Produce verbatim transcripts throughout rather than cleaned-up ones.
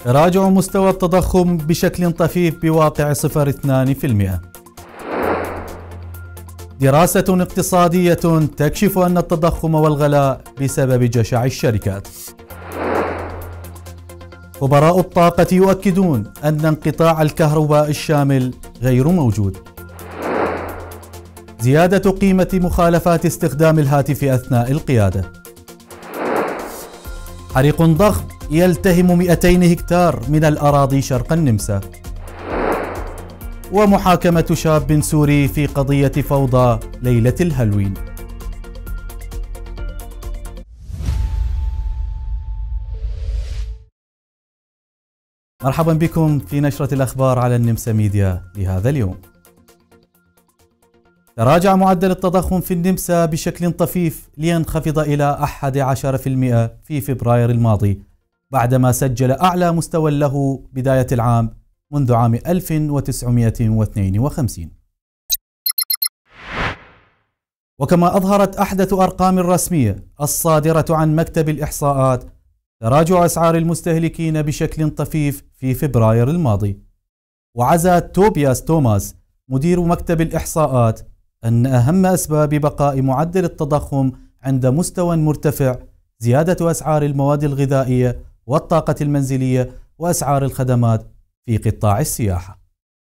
تراجع مستوى التضخم بشكل طفيف بواقع صفر فاصلة اثنين بالمئة. دراسة اقتصادية تكشف أن التضخم والغلاء بسبب جشع الشركات. خبراء الطاقة يؤكدون أن انقطاع الكهرباء الشامل غير موجود. زيادة قيمة مخالفات استخدام الهاتف أثناء القيادة. حريق ضخم يلتهم مئتين هكتار من الأراضي شرق النمسا. ومحاكمة شاب سوري في قضية فوضى ليلة الهالوين. مرحبا بكم في نشرة الأخبار على النمسا ميديا لهذا اليوم. تراجع معدل التضخم في النمسا بشكل طفيف لينخفض إلى أحد عشر بالمئة في فبراير الماضي، بعدما سجل أعلى مستوى له بداية العام منذ عام ألف وتسعمئة واثنين وخمسين. وكما أظهرت أحدث أرقام رسمية الصادرة عن مكتب الإحصاءات تراجع أسعار المستهلكين بشكل طفيف في فبراير الماضي. وعزى توبياس توماس مدير مكتب الإحصاءات أن أهم أسباب بقاء معدل التضخم عند مستوى مرتفع زيادة أسعار المواد الغذائية والطاقة المنزلية وأسعار الخدمات في قطاع السياحة.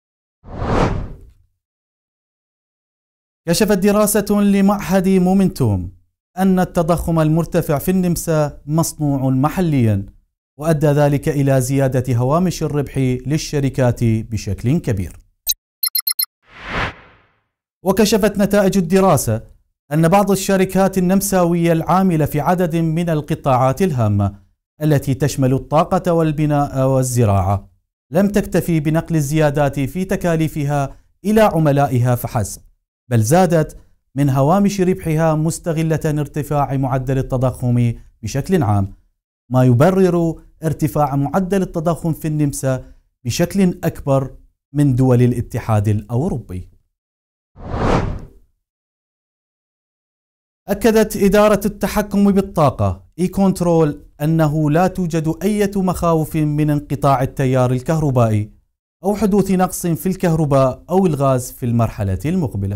كشفت دراسة لمعهد مومنتوم أن التضخم المرتفع في النمسا مصنوع محليا، وأدى ذلك إلى زيادة هوامش الربح للشركات بشكل كبير. وكشفت نتائج الدراسة أن بعض الشركات النمساوية العاملة في عدد من القطاعات الهامة التي تشمل الطاقة والبناء والزراعة لم تكتفي بنقل الزيادات في تكاليفها إلى عملائها فحسب، بل زادت من هوامش ربحها مستغلة ارتفاع معدل التضخم بشكل عام، ما يبرر ارتفاع معدل التضخم في النمسا بشكل أكبر من دول الاتحاد الأوروبي. أكدت إدارة التحكم بالطاقة إي كنترول أنه لا توجد أي مخاوف من انقطاع التيار الكهربائي أو حدوث نقص في الكهرباء أو الغاز في المرحلة المقبلة.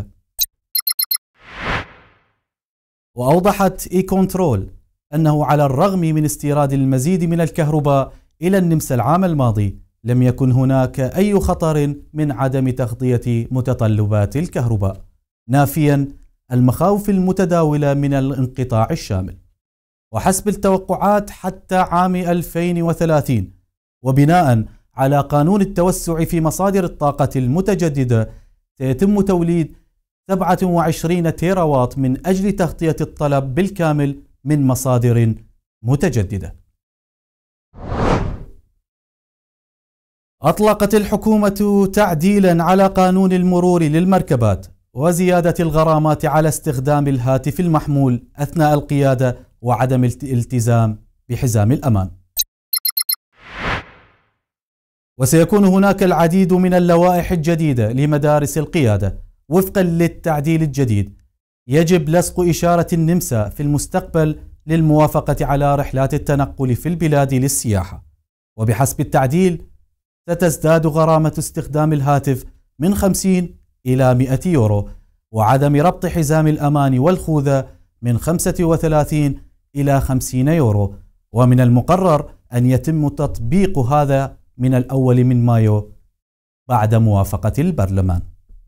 وأوضحت إي كنترول أنه على الرغم من استيراد المزيد من الكهرباء إلى النمسا العام الماضي، لم يكن هناك أي خطر من عدم تغطية متطلبات الكهرباء، نافيا المخاوف المتداولة من الانقطاع الشامل. وحسب التوقعات حتى عام ألفين وثلاثين، وبناء على قانون التوسع في مصادر الطاقة المتجددة، سيتم توليد سبعة وعشرين تيراوات من أجل تغطية الطلب بالكامل من مصادر متجددة. أطلقت الحكومة تعديلا على قانون المرور للمركبات وزيادة الغرامات على استخدام الهاتف المحمول أثناء القيادة وعدم الالتزام بحزام الأمان. وسيكون هناك العديد من اللوائح الجديدة لمدارس القيادة. وفقا للتعديل الجديد، يجب لصق إشارة النمسا في المستقبل للموافقة على رحلات التنقل في البلاد للسياحة. وبحسب التعديل ستزداد غرامة استخدام الهاتف من خمسين إلى مئة يورو، وعدم ربط حزام الأمان والخوذة من خمسة وثلاثين إلى خمسين يورو. ومن المقرر أن يتم تطبيق هذا من الأول من مايو بعد موافقة البرلمان.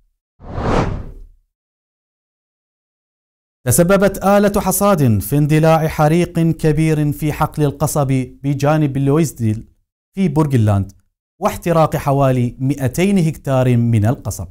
تسببت آلة حصاد في اندلاع حريق كبير في حقل القصب بجانب لويزديل في بورغلاند، واحتراق حوالي مئتين هكتار من القصب.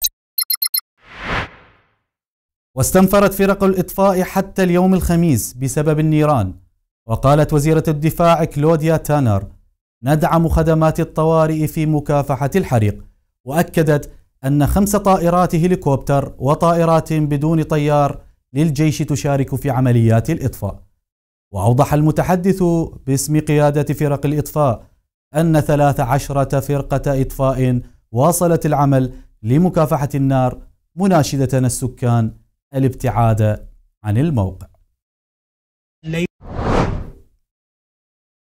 واستنفرت فرق الإطفاء حتى اليوم الخميس بسبب النيران. وقالت وزيرة الدفاع كلوديا تانر: ندعم خدمات الطوارئ في مكافحة الحريق. وأكدت أن خمس طائرات هليكوبتر وطائرات بدون طيار للجيش تشارك في عمليات الإطفاء. وأوضح المتحدث باسم قيادة فرق الإطفاء أن ثلاث عشرة فرقة إطفاء واصلت العمل لمكافحة النار، مناشدة السكان الابتعاد عن الموقع.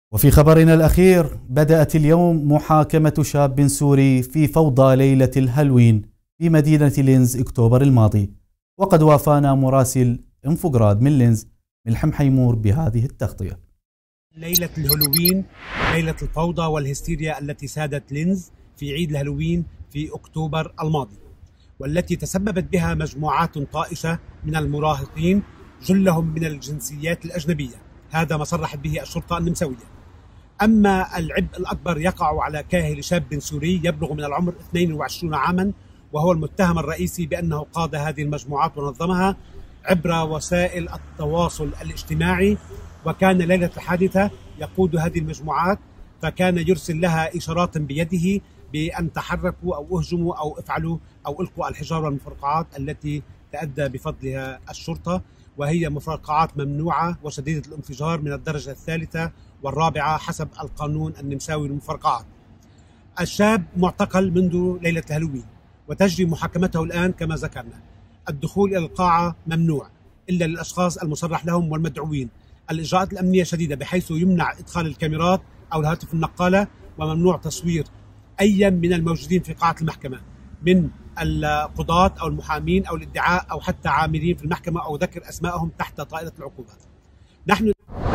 وفي خبرنا الأخير، بدأت اليوم محاكمة شاب سوري في فوضى ليلة الهالوين في مدينة لينز أكتوبر الماضي. وقد وافانا مراسل انفوغراد من لينز ملحم حيمور بهذه التغطية. ليلة الهالوين، ليلة الفوضى والهستيريا التي سادت لينز في عيد الهالوين في أكتوبر الماضي، والتي تسببت بها مجموعات طائشة من المراهقين جلهم من الجنسيات الأجنبية. هذا ما صرحت به الشرطة النمساوية. أما العبء الأكبر يقع على كاهل شاب سوري يبلغ من العمر اثنين وعشرين عاما، وهو المتهم الرئيسي بأنه قاد هذه المجموعات ونظمها عبر وسائل التواصل الاجتماعي. وكان ليلة الحادثة يقود هذه المجموعات، فكان يرسل لها إشارات بيده بأن تحركوا أو اهجموا أو افعلوا أو القوا الحجارة والمفرقعات التي تأدى بفضلها الشرطة، وهي مفرقعات ممنوعة وشديدة الانفجار من الدرجة الثالثة والرابعة حسب القانون النمساوي للمفرقعات. الشاب معتقل منذ ليلة الهالوين وتجري محاكمته الآن كما ذكرنا. الدخول إلى القاعة ممنوع إلا للأشخاص المصرح لهم والمدعوين. الإجراءات الأمنية شديدة بحيث يمنع إدخال الكاميرات أو الهاتف النقالة، وممنوع تصوير أي من الموجودين في قاعة المحكمة من القضاة أو المحامين أو الادعاء أو حتى عاملين في المحكمة أو ذكر أسمائهم تحت طائلة العقوبات. نحن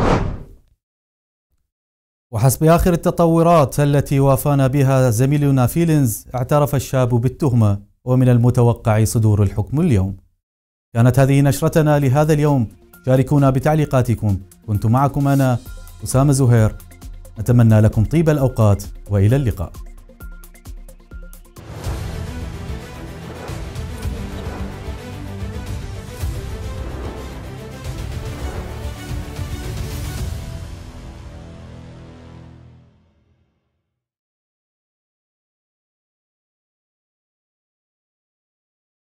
وحسب آخر التطورات التي وافانا بها زميلنا في لينز، اعترف الشاب بالتهمة ومن المتوقع صدور الحكم اليوم. كانت هذه نشرتنا لهذا اليوم، شاركونا بتعليقاتكم. كنت معكم أنا أسامة زهير، نتمنى لكم طيب الأوقات وإلى اللقاء.